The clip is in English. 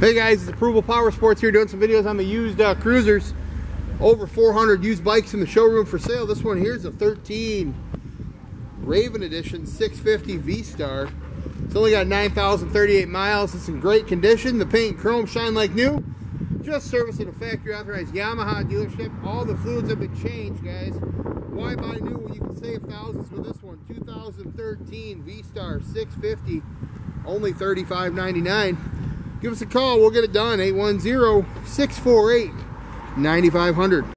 Hey guys, it's Approval Power Sports here doing some videos on the used cruisers. Over 400 used bikes in the showroom for sale. This one here is a 13 Raven Edition 650 V-Star. It's only got 9,038 miles. It's in great condition. The paint and chrome shine like new. Just serviced at a factory authorized Yamaha dealership. All the fluids have been changed, guys. Why buy new when you can save thousands with this one? 2013 V-Star 650, only $35.99. Give us a call. We'll get it done. 810-648-9500.